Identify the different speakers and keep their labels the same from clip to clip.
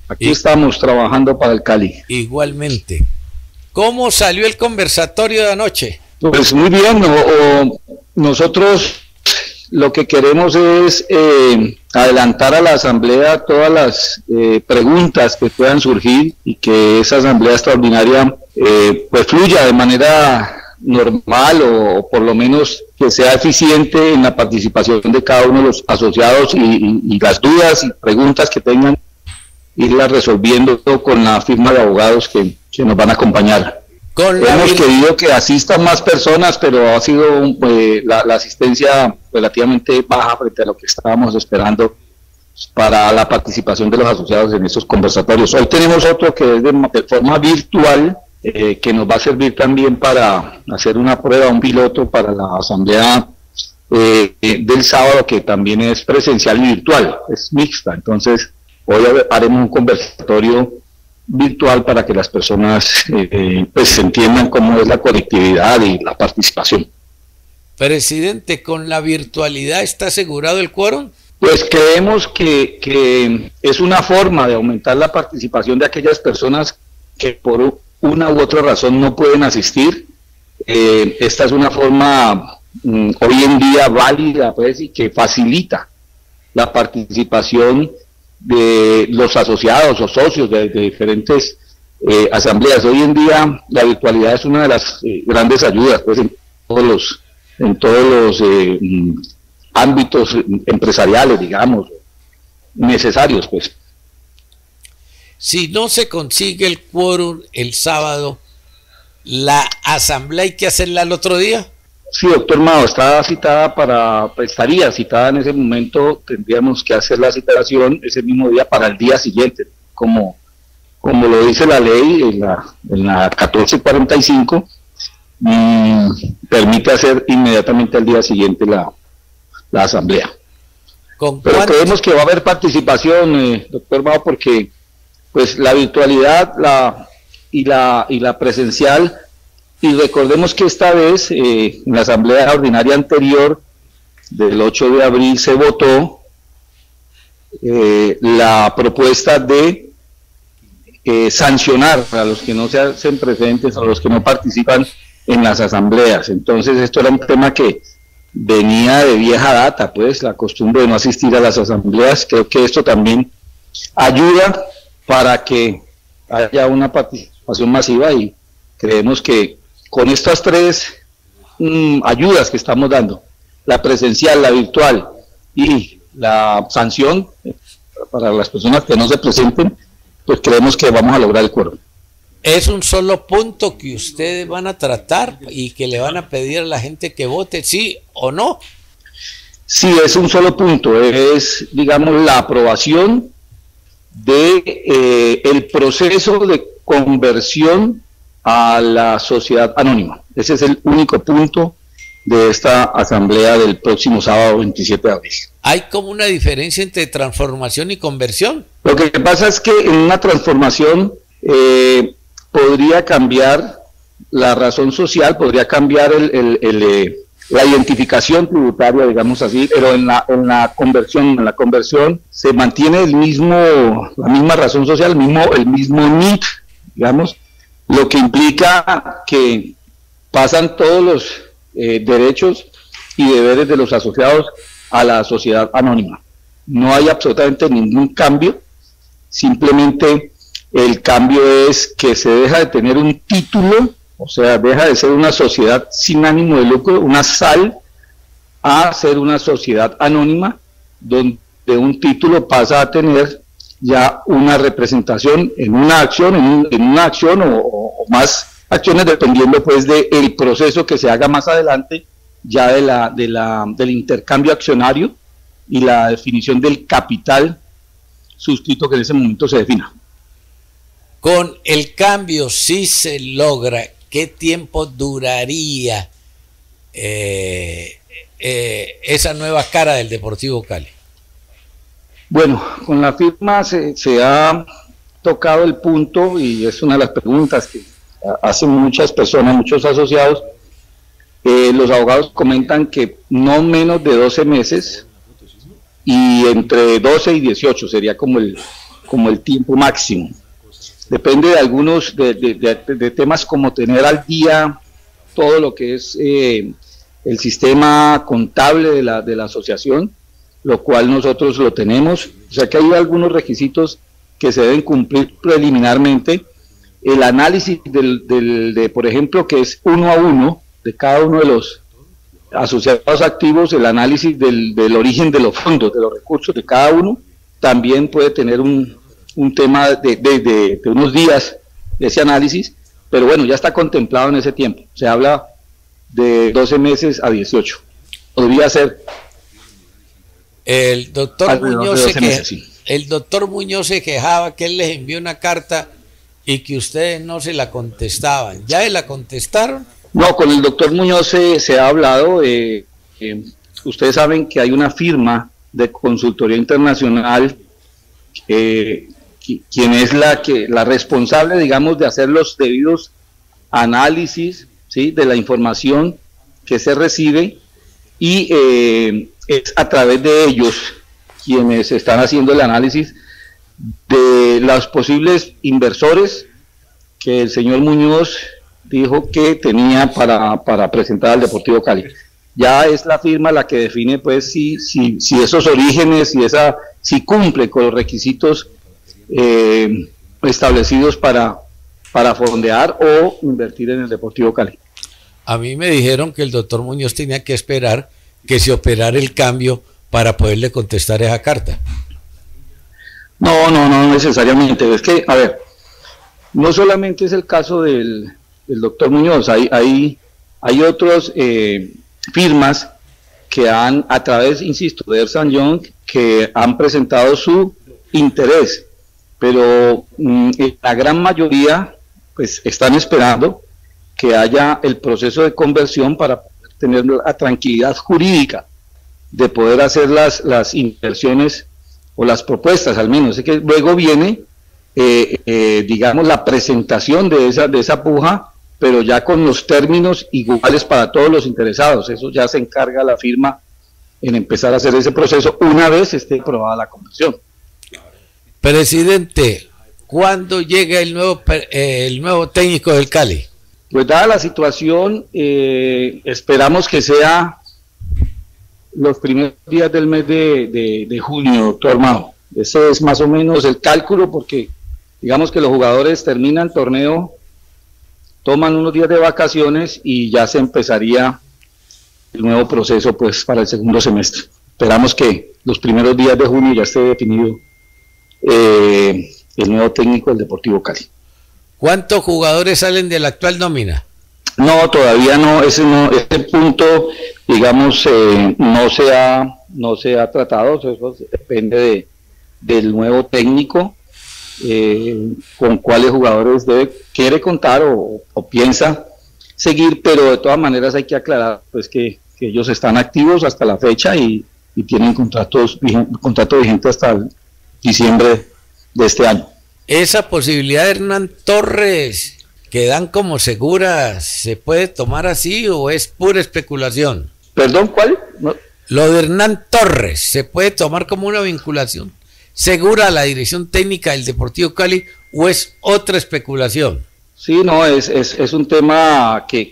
Speaker 1: Aquí estamos trabajando para el Cali.
Speaker 2: Igualmente. ¿Cómo salió el conversatorio de anoche?
Speaker 1: Pues muy bien, nosotros lo que queremos es adelantar a la asamblea todas las preguntas que puedan surgir y que esa asamblea extraordinaria pues fluya de manera normal o por lo menos que sea eficiente en la participación de cada uno de los asociados y las dudas y preguntas que tengan, irlas resolviendo con la firma de abogados que nos van a acompañar. Hemos querido que asistan más personas, pero ha sido la asistencia relativamente baja frente a lo que estábamos esperando para la participación de los asociados en estos conversatorios. Hoy tenemos otro que es de forma virtual, que nos va a servir también para hacer una prueba, un piloto para la asamblea del sábado, que también es presencial y virtual, es mixta. Entonces, hoy haremos un conversatorio virtual para que las personas pues entiendan cómo es la conectividad y la participación.
Speaker 2: Presidente, ¿con la virtualidad está asegurado el quórum?
Speaker 1: Pues creemos que es una forma de aumentar la participación de aquellas personas que por una u otra razón no pueden asistir. Esta es una forma hoy en día válida, pues, y que facilita la participación de los asociados o socios de diferentes asambleas. Hoy en día la virtualidad es una de las grandes ayudas, pues, en todos los ámbitos empresariales, digamos, necesarios, pues.
Speaker 2: Si no se consigue el quórum el sábado, ¿la asamblea hay que hacerla el otro día?
Speaker 1: Sí, doctor Mao, estaría citada en ese momento. Tendríamos que hacer la citación ese mismo día para el día siguiente, como lo dice la ley en la 1445, permite hacer inmediatamente al día siguiente la asamblea. Pero creemos que va a haber participación, doctor Mao, porque pues la virtualidad y la presencial. Y recordemos que esta vez, en la asamblea ordinaria anterior, del 8 de abril, se votó la propuesta de sancionar a los que no se hacen presentes, a los que no participan en las asambleas. Entonces esto era un tema que venía de vieja data, pues, la costumbre de no asistir a las asambleas. Creo que esto también ayuda para que haya una participación masiva, y creemos que con estas tres ayudas que estamos dando, la presencial, la virtual y la sanción para las personas que no se presenten, pues creemos que vamos a lograr el quórum.
Speaker 2: ¿Es un solo punto que ustedes van a tratar y que le van a pedir a la gente que vote, sí o no?
Speaker 1: Sí, es un solo punto, es, digamos, la aprobación de el proceso de conversión a la sociedad anónima. Ese es el único punto de esta asamblea del próximo sábado 27 de abril.
Speaker 2: ¿Hay como una diferencia entre transformación y conversión?
Speaker 1: Lo que pasa es que en una transformación podría cambiar la razón social, podría cambiar la identificación tributaria, digamos así, pero en la conversión se mantiene la misma razón social, el mismo NIT, digamos, lo que implica que pasan todos los derechos y deberes de los asociados a la sociedad anónima. No hay absolutamente ningún cambio, simplemente el cambio es que se deja de tener un título, o sea, deja de ser una sociedad sin ánimo de lucro, una SAL, a ser una sociedad anónima, donde un título pasa a tener ya una representación en una acción, en una acción o más acciones, dependiendo pues del proceso que se haga más adelante, ya del intercambio accionario y la definición del capital suscrito que en ese momento se defina.
Speaker 2: Con el cambio, si se logra, ¿qué tiempo duraría esa nueva cara del Deportivo Cali?
Speaker 1: Bueno, con la firma se ha tocado el punto, y es una de las preguntas que hacen muchas personas, muchos asociados. Los abogados comentan que no menos de 12 meses, y entre 12 y 18 sería como como el tiempo máximo. Depende de algunos, de temas como tener al día todo lo que es el sistema contable de la asociación, lo cual nosotros lo tenemos. O sea que hay algunos requisitos que se deben cumplir preliminarmente. El análisis por ejemplo, que es 1 a 1 de cada uno de los asociados activos, el análisis del origen de los fondos, de los recursos de cada uno, también puede tener un tema de unos días de ese análisis, pero bueno, ya está contemplado en ese tiempo. Se habla de 12 meses a 18. Podría ser.
Speaker 2: El doctor
Speaker 1: Muñoz
Speaker 2: Muñoz se quejaba que él les envió una carta y que ustedes no se la contestaban. ¿Ya se la contestaron?
Speaker 1: No, con el doctor Muñoz se ha hablado. Ustedes saben que hay una firma de consultoría internacional, quien es la responsable, digamos, de hacer los debidos análisis, ¿sí?, de la información que se recibe, y es a través de ellos quienes están haciendo el análisis de los posibles inversores que el señor Muñoz dijo que tenía para presentar al Deportivo Cali. Ya es la firma la que define, pues, si esos orígenes, si cumple con los requisitos establecidos para fondear o invertir en el Deportivo Cali.
Speaker 2: A mí me dijeron que el doctor Muñoz tenía que esperar que se operara el cambio para poderle contestar esa carta.
Speaker 1: No necesariamente. Es que, a ver, no solamente es el caso del doctor Muñoz, hay otras firmas que han, a través, insisto, de Ernst & Young, que han presentado su interés, pero la gran mayoría pues están esperando que haya el proceso de conversión para tener la tranquilidad jurídica de poder hacer las inversiones o las propuestas, al menos. Es que luego viene, digamos, la presentación de esa puja, pero ya con los términos iguales para todos los interesados. Eso ya se encarga la firma en empezar a hacer ese proceso una vez esté aprobada la conversión.
Speaker 2: Presidente, ¿cuándo llega el nuevo técnico del Cali?
Speaker 1: Pues dada la situación, esperamos que sea los primeros días del mes de junio, doctor Mao. Ese es más o menos el cálculo, porque digamos que los jugadores terminan el torneo, toman unos días de vacaciones y ya se empezaría el nuevo proceso, pues, para el segundo semestre. Esperamos que los primeros días de junio ya esté definido el nuevo técnico del Deportivo Cali.
Speaker 2: ¿Cuántos jugadores salen de la actual nómina?
Speaker 1: No, todavía no, ese punto, digamos, no se ha tratado. Eso depende del nuevo técnico, con cuáles jugadores quiere contar o piensa seguir, pero de todas maneras hay que aclarar, pues, que ellos están activos hasta la fecha y tienen contrato vigente hasta el diciembre de este año.
Speaker 2: Esa posibilidad de Hernán Torres que dan como segura, ¿se puede tomar así o es pura especulación?
Speaker 1: ¿Perdón, cuál? No.
Speaker 2: Lo de Hernán Torres, ¿se puede tomar como una vinculación segura a la dirección técnica del Deportivo Cali o es otra especulación?
Speaker 1: Sí, no, es un tema que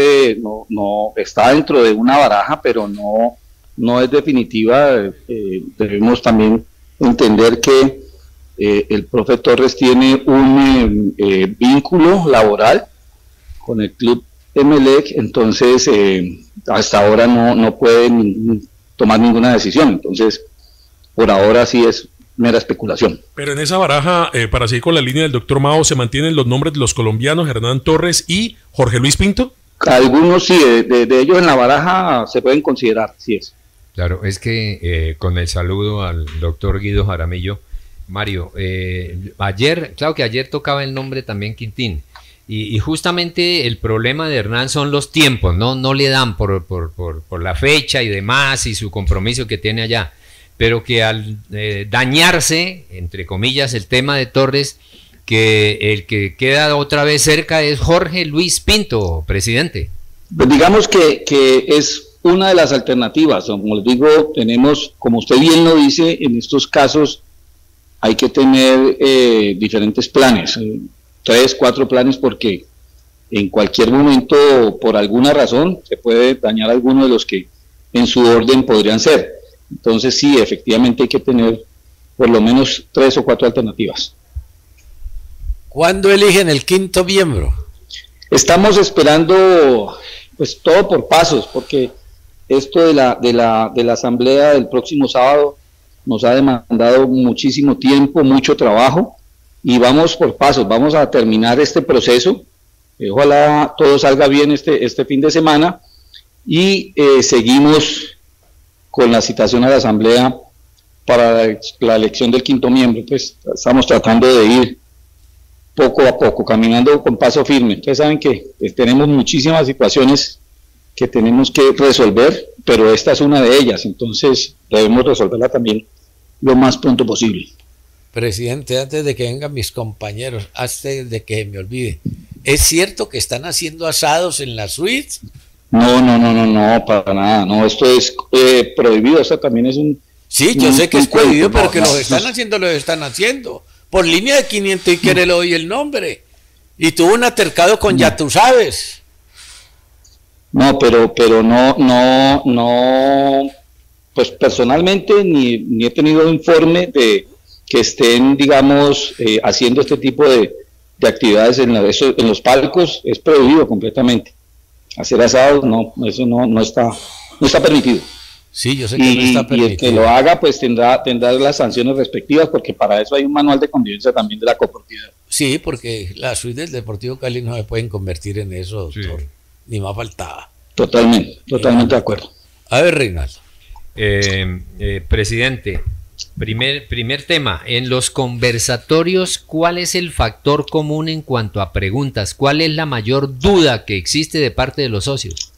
Speaker 1: no está dentro de una baraja, pero no es definitiva. Debemos también entender que el profe Torres tiene un vínculo laboral con el club Emelec, entonces hasta ahora no puede tomar ninguna decisión. Entonces, por ahora sí es mera especulación.
Speaker 3: Pero en esa baraja, para seguir con la línea del doctor Mao, ¿se mantienen los nombres de los colombianos Hernán Torres y Jorge Luis Pinto?
Speaker 1: Algunos sí, de ellos en la baraja se pueden considerar, sí es.
Speaker 4: Claro, es que con el saludo al doctor Guido Jaramillo, Mario, ayer tocaba el nombre también Quintín, y justamente el problema de Hernán son los tiempos, no le dan por la fecha y demás y su compromiso que tiene allá, pero que al dañarse, entre comillas, el tema de Torres, que el que queda otra vez cerca es Jorge Luis Pinto, presidente.
Speaker 1: Pues digamos que es una de las alternativas. Como les digo, tenemos, como usted bien lo dice, en estos casos hay que tener diferentes planes, 3, 4 planes, porque en cualquier momento, por alguna razón, se puede dañar alguno de los que en su orden podrían ser. Entonces sí, efectivamente hay que tener por lo menos 3 o 4 alternativas.
Speaker 2: ¿Cuándo eligen el 5º miembro?
Speaker 1: Estamos esperando, pues todo por pasos, porque esto de la asamblea del próximo sábado nos ha demandado muchísimo tiempo, mucho trabajo, y vamos por pasos. Vamos a terminar este proceso. Ojalá todo salga bien este fin de semana, y seguimos con la citación a la asamblea para la elección del 5º miembro. Pues estamos tratando de ir poco a poco, caminando con paso firme. Ustedes saben que tenemos muchísimas situaciones que tenemos que resolver, pero esta es una de ellas, entonces debemos resolverla también lo más pronto posible.
Speaker 2: Presidente, antes de que vengan mis compañeros, antes de que me olvide, ¿es cierto que están haciendo asados en las suites?
Speaker 1: No, para nada, no, esto es prohibido, esto también es un...
Speaker 2: Sí, yo sé que es prohibido, pero que los están haciendo. Por línea de 500 y que le doy el nombre. Y tuvo un altercado con ya tú sabes.
Speaker 1: No, pero no, pues personalmente ni he tenido informe de que estén, digamos, haciendo este tipo de actividades en los palcos. Es prohibido completamente. Hacer asados, no, eso no está permitido.
Speaker 2: Sí, yo sé que no está permitido.
Speaker 1: Y el que lo haga, pues tendrá las sanciones respectivas, porque para eso hay un manual de convivencia también de la copropiedad.
Speaker 2: Sí, porque las suites del Deportivo Cali no se pueden convertir en eso, doctor. Sí. Ni más faltaba.
Speaker 1: Totalmente de acuerdo.
Speaker 2: A ver, Reinaldo.
Speaker 4: Presidente, primer tema. En los conversatorios, ¿cuál es el factor común en cuanto a preguntas? ¿Cuál es la mayor duda que existe de parte de los socios?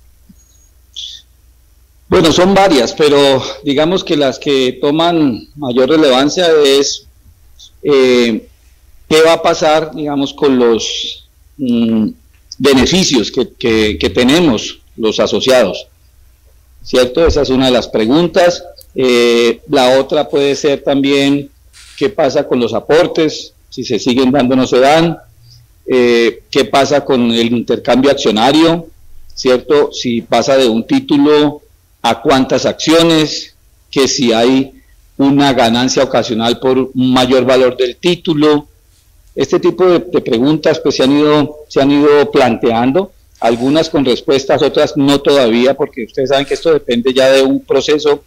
Speaker 1: Bueno, son varias, pero digamos que las que toman mayor relevancia es qué va a pasar, digamos, con los beneficios que tenemos los asociados, ¿cierto? Esa es una de las preguntas. La otra puede ser también qué pasa con los aportes, si se siguen dando o no se dan, qué pasa con el intercambio accionario, ¿cierto? Si pasa de un título a cuántas acciones, que si hay una ganancia ocasional por un mayor valor del título. Este tipo de preguntas pues se han ido planteando, algunas con respuestas, otras no todavía, porque ustedes saben que esto depende ya de un proceso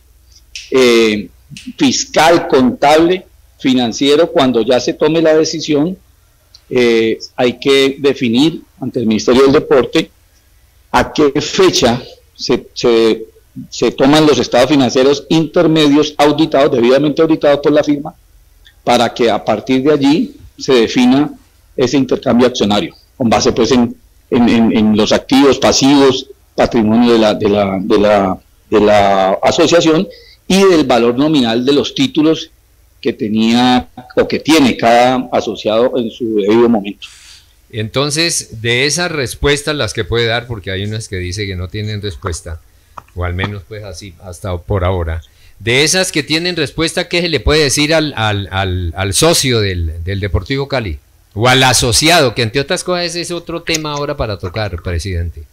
Speaker 1: fiscal, contable, financiero. Cuando ya se tome la decisión, hay que definir ante el Ministerio del Deporte a qué fecha se toman los estados financieros intermedios auditados, debidamente auditados por la firma, para que a partir de allí se defina ese intercambio accionario, con base pues en los activos, pasivos, patrimonio de la asociación y del valor nominal de los títulos que tenía o que tiene cada asociado en su debido momento.
Speaker 4: Entonces, de esas respuestas las que puede dar, porque hay unas que dice que no tienen respuesta, o al menos pues así hasta por ahora, de esas que tienen respuesta, ¿qué se le puede decir al socio del Deportivo Cali? O al asociado, que entre otras cosas ese es otro tema ahora para tocar, presidente.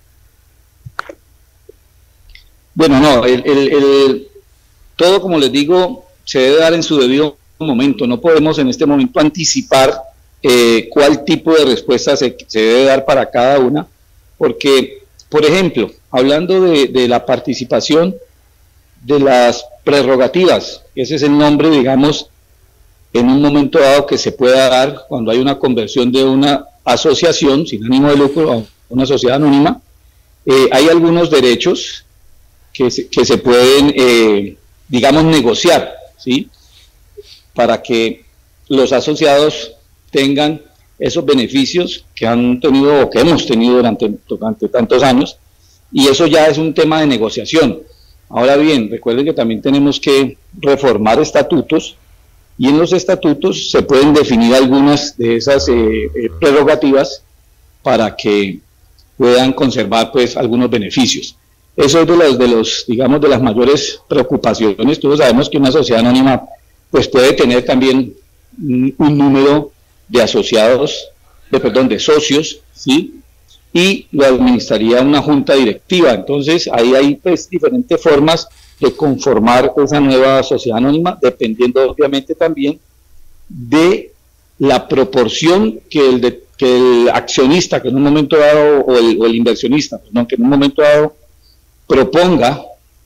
Speaker 4: Bueno, no,
Speaker 1: todo, como les digo, se debe dar en su debido momento. No podemos en este momento anticipar cuál tipo de respuesta se debe dar para cada una, porque, por ejemplo, hablando de la participación, de las prerrogativas, ese es el nombre, digamos, en un momento dado que se pueda dar cuando hay una conversión de una asociación sin ánimo de lucro a una sociedad anónima. Hay algunos derechos que se pueden, digamos, negociar, ¿sí?, para que los asociados tengan esos beneficios que han tenido o que hemos tenido durante tantos años, y eso ya es un tema de negociación. Ahora bien, recuerden que también tenemos que reformar estatutos, y en los estatutos se pueden definir algunas de esas prerrogativas para que puedan conservar pues algunos beneficios. Eso es digamos, de las mayores preocupaciones. Todos sabemos que una sociedad anónima pues puede tener también un número de asociados, de socios, ¿sí? Y lo administraría una junta directiva. Entonces ahí hay pues diferentes formas de conformar esa nueva sociedad anónima, dependiendo obviamente también de la proporción que el accionista, que en un momento dado, o el inversionista, perdón, que en un momento dado proponga.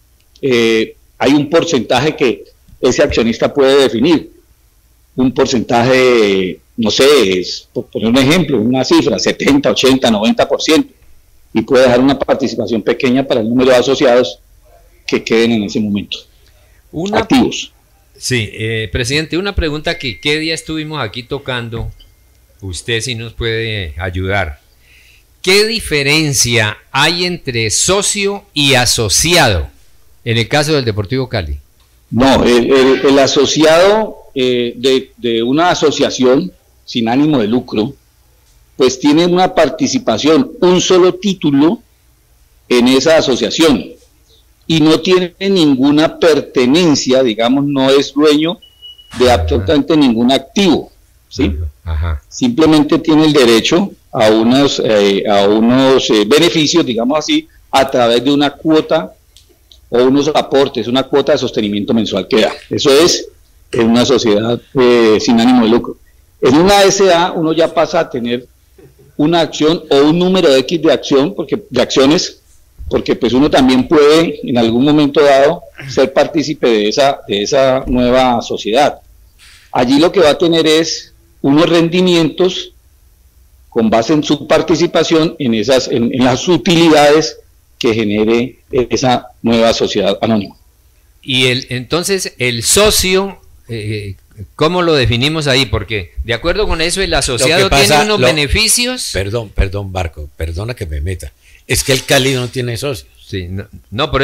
Speaker 1: Hay un porcentaje que ese accionista puede definir, un porcentaje, no sé, por poner un ejemplo, una cifra, 70, 80, 90%, y puede dejar una participación pequeña para el número de asociados que queden en ese momento activos.
Speaker 4: Sí, presidente, una pregunta que qué día estuvimos aquí tocando, usted sí nos puede ayudar. ¿Qué diferencia hay entre socio y asociado en el caso del Deportivo Cali?
Speaker 1: No, el asociado de una asociación sin ánimo de lucro, pues tiene una participación, un solo título en esa asociación y no tiene ninguna pertenencia, digamos, no es dueño de absolutamente ningún activo, ¿sí? Ajá. Simplemente tiene el derecho a unos beneficios, digamos así, a través de una cuota o unos aportes, una cuota de sostenimiento mensual que da. Eso es en una sociedad sin ánimo de lucro. En una SA uno ya pasa a tener una acción o un número X de acciones, porque pues uno también puede en algún momento dado ser partícipe de esa nueva sociedad. Allí lo que va a tener es unos rendimientos con base en su participación en las utilidades que genere esa nueva sociedad anónima.
Speaker 4: Y entonces el socio, ¿cómo lo definimos ahí? Porque de acuerdo con eso el asociado tiene unos beneficios.
Speaker 2: Perdón, Barco, perdona que me meta. Es que el Cali no tiene socios.
Speaker 4: Sí, por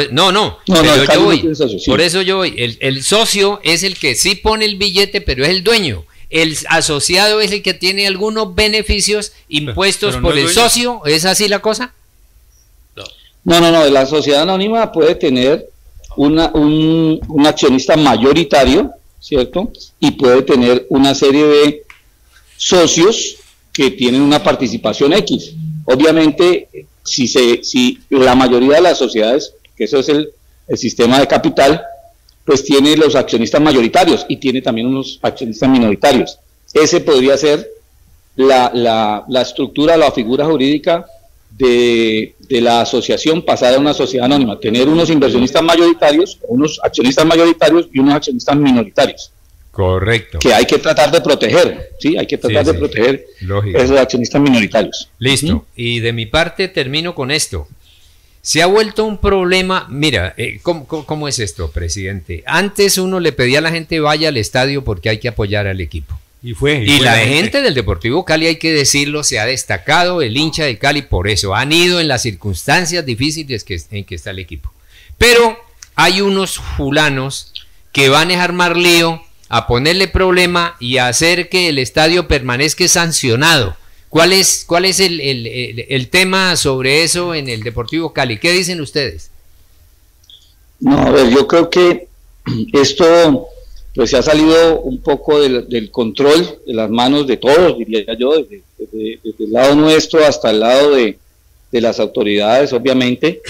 Speaker 4: eso yo voy. El socio es el que sí pone el billete, pero es el dueño. El asociado es el que tiene algunos beneficios impuestos por el socio. ¿Es así la cosa?
Speaker 1: No. La sociedad anónima puede tener un accionista mayoritario, ¿cierto? Y puede tener una serie de socios que tienen una participación X. Obviamente, si la mayoría de las sociedades, que eso es el sistema de capital, pues tiene los accionistas mayoritarios y tiene también unos accionistas minoritarios. Ese podría ser la estructura, la figura jurídica de la asociación pasada a una sociedad anónima, tener unos inversionistas mayoritarios, unos accionistas mayoritarios y unos accionistas minoritarios.
Speaker 4: Correcto.
Speaker 1: Que hay que tratar de proteger, ¿sí? Hay que tratar de proteger esos accionistas minoritarios.
Speaker 4: Listo. Y de mi parte termino con esto. Se ha vuelto un problema, mira, ¿cómo es esto, presidente? Antes uno le pedía a la gente vaya al estadio porque hay que apoyar al equipo. Y la gente del Deportivo Cali, hay que decirlo, se ha destacado, el hincha de Cali por eso. Han ido en las circunstancias difíciles en que está el equipo. Pero hay unos fulanos que van a armar lío, a ponerle problema y a hacer que el estadio permanezca sancionado. ¿Cuál es el tema sobre eso en el Deportivo Cali? ¿Qué dicen ustedes?
Speaker 1: No, a ver, yo creo que esto pues se ha salido un poco del control de las manos de todos, diría yo, desde el lado nuestro hasta el lado de las autoridades, obviamente.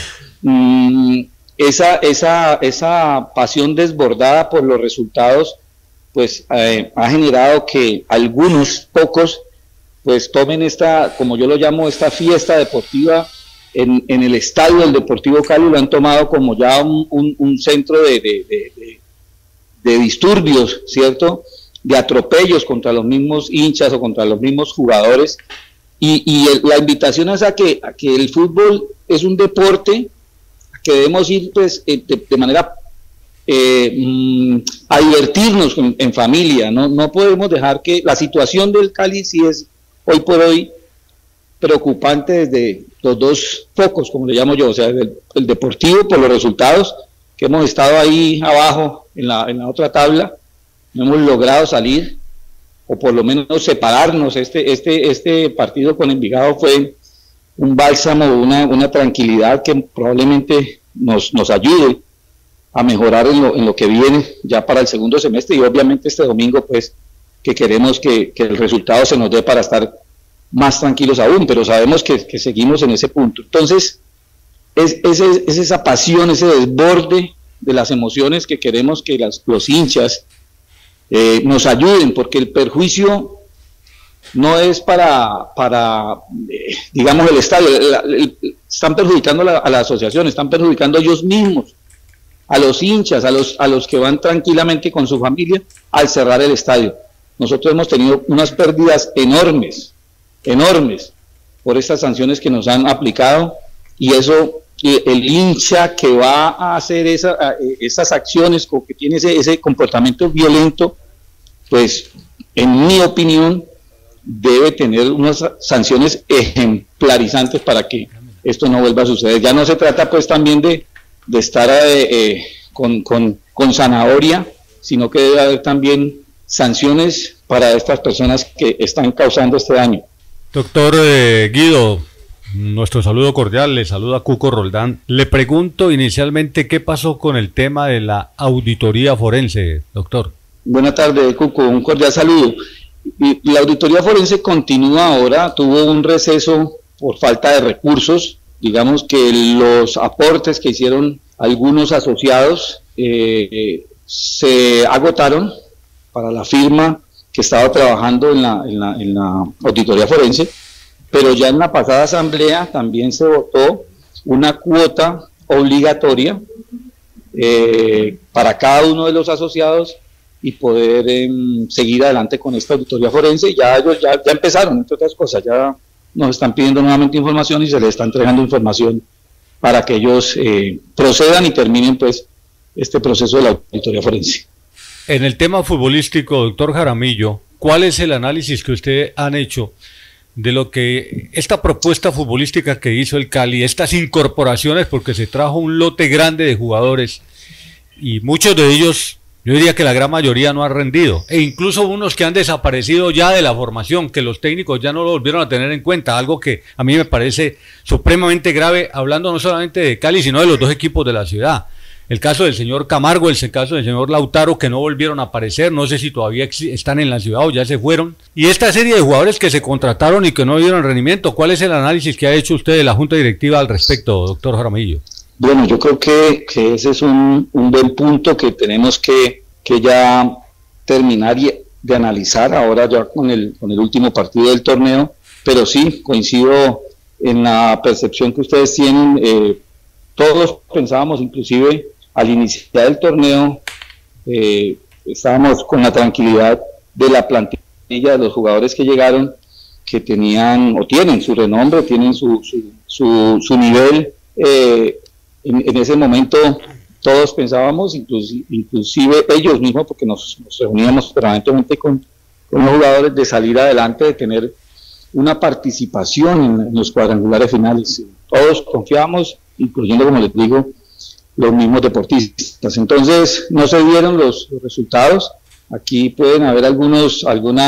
Speaker 1: Esa pasión desbordada por los resultados pues ha generado que algunos pocos pues tomen esta, como yo lo llamo, esta fiesta deportiva en el estadio del Deportivo Cali, lo han tomado como ya un centro de disturbios, ¿cierto? De atropellos contra los mismos hinchas o contra los mismos jugadores, y la invitación es a que el fútbol es un deporte que debemos ir pues de manera a divertirnos en familia, no podemos dejar que la situación del Cali sí es hoy por hoy preocupante desde los dos focos, como le llamo yo, o sea, el deportivo por los resultados, que hemos estado ahí abajo en la otra tabla, no hemos logrado salir, o por lo menos separarnos. Este partido con Envigado fue un bálsamo, una tranquilidad que probablemente nos ayude a mejorar en lo que viene ya para el segundo semestre, y obviamente este domingo pues que queremos que el resultado se nos dé para estar más tranquilos aún, pero sabemos que seguimos en ese punto. Entonces, es esa pasión, ese desborde de las emociones que queremos que los hinchas nos ayuden, porque el perjuicio no es para digamos, el estadio. Están perjudicando a la asociación, están perjudicando a ellos mismos, a los hinchas, a los que van tranquilamente con su familia al cerrar el estadio. Nosotros hemos tenido unas pérdidas enormes por estas sanciones que nos han aplicado, y eso, el hincha que va a hacer esas acciones, o que tiene ese comportamiento violento, pues en mi opinión debe tener unas sanciones ejemplarizantes para que esto no vuelva a suceder. Ya no se trata pues también de estar con zanahoria, sino que debe haber también sanciones para estas personas que están causando este daño.
Speaker 5: Doctor Guido, nuestro saludo cordial, le saluda Cuco Roldán. Le pregunto inicialmente qué pasó con el tema de la auditoría forense, doctor.
Speaker 1: Buenas tardes, Cuco, un cordial saludo. Y la auditoría forense continúa ahora, tuvo un receso por falta de recursos. Digamos que los aportes que hicieron algunos asociados se agotaron para la firma que estaba trabajando en la auditoría forense, pero ya en la pasada asamblea también se votó una cuota obligatoria para cada uno de los asociados y poder seguir adelante con esta auditoría forense. Y ya ellos ya empezaron, entre otras cosas, ya nos están pidiendo nuevamente información y se les está entregando información para que ellos procedan y terminen pues este proceso de la auditoría forense.
Speaker 5: En el tema futbolístico, doctor Jaramillo, ¿cuál es el análisis que usted han hecho de lo que esta propuesta futbolística que hizo el Cali, estas incorporaciones, porque se trajo un lote grande de jugadores y muchos de ellos, yo diría que la gran mayoría no ha rendido, e incluso unos que han desaparecido ya de la formación, que los técnicos ya no lo volvieron a tener en cuenta, algo que a mí me parece supremamente grave, hablando no solamente de Cali, sino de los dos equipos de la ciudad? El caso del señor Camargo, el caso del señor Lautaro, que no volvieron a aparecer, no sé si todavía están en la ciudad o ya se fueron. Y esta serie de jugadores que se contrataron y que no dieron rendimiento, ¿cuál es el análisis que ha hecho usted de la Junta Directiva al respecto, doctor Jaramillo?
Speaker 1: Bueno, yo creo que ese es un buen punto que tenemos que ya terminar de analizar ahora ya con el último partido del torneo, pero sí, coincido en la percepción que ustedes tienen. Todos pensábamos, inclusive al iniciar el torneo, estábamos con la tranquilidad de la plantilla de los jugadores que llegaron, que tenían o tienen su renombre, tienen su nivel. En ese momento todos pensábamos, inclusive ellos mismos, porque nos reuníamos permanentemente con los jugadores, de salir adelante, de tener una participación en los cuadrangulares finales. Todos confiábamos, incluyendo, como les digo, los mismos deportistas. Entonces no se dieron los resultados. Aquí pueden haber algunas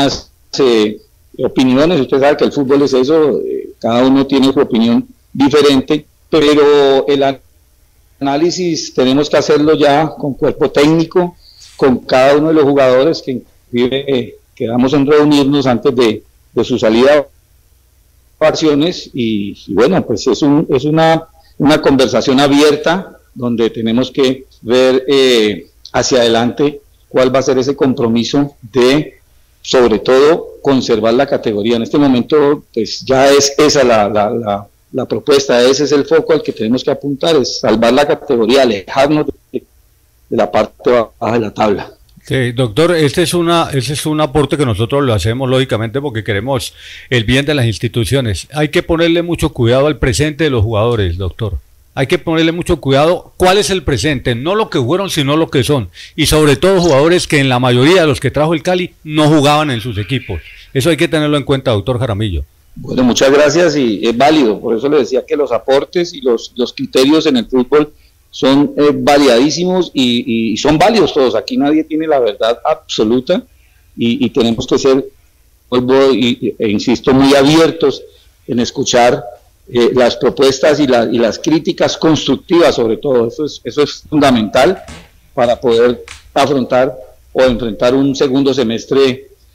Speaker 1: opiniones. Usted sabe que el fútbol es eso, cada uno tiene su opinión diferente, pero el análisis tenemos que hacerlo ya con cuerpo técnico, con cada uno de los jugadores, que inclusive quedamos en reunirnos antes de su salida a acciones, y bueno, pues es una conversación abierta donde tenemos que ver hacia adelante cuál va a ser ese compromiso de, sobre todo, conservar la categoría. En este momento, pues ya es esa la propuesta, ese es el foco al que tenemos que apuntar, es salvar la categoría, alejarnos de la parte baja de la tabla.
Speaker 5: Sí, doctor, ese es un aporte que nosotros lo hacemos lógicamente porque queremos el bien de las instituciones. Hay que ponerle mucho cuidado al presente de los jugadores, doctor. Hay que ponerle mucho cuidado cuál es el presente, no lo que fueron, sino lo que son. Y sobre todo jugadores que en la mayoría de los que trajo el Cali no jugaban en sus equipos. Eso hay que tenerlo en cuenta, doctor Jaramillo.
Speaker 1: Bueno, muchas gracias, y es válido. Por eso le decía que los aportes y los criterios en el fútbol son variadísimos y son válidos todos. Aquí nadie tiene la verdad absoluta y tenemos que ser, e insisto, muy abiertos en escuchar las propuestas y las críticas constructivas, sobre todo. Eso es fundamental para poder afrontar o enfrentar un segundo semestre